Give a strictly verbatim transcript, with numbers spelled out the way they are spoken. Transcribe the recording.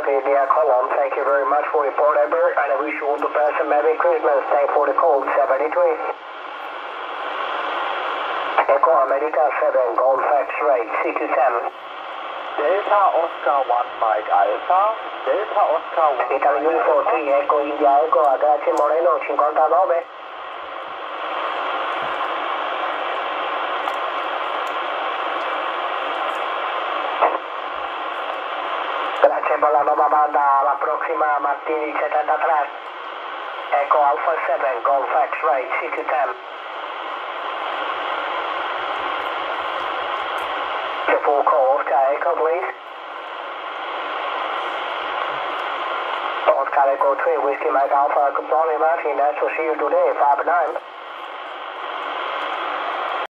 Copy, India Column. Thank you very much for your report, Ever, and I wish you all the best and Merry Christmas. Thank you for the call, seventy-three. Echo America seven, Golf X-ray, C two ten. Delta Oscar one Mike Alpha, Delta Oscar one Italy Uniform three, Echo India Echo, Grazie Moreno, cinquantanove. Grazie per la nuova banda, alla prossima Martini settantatré. Echo Alpha seven, Golf X-ray, C two ten. The full call, Oscar Echo, please. Oscar Echo three, Whiskey Mike Alpha, good morning, Martin. Nice to see you today, five nine.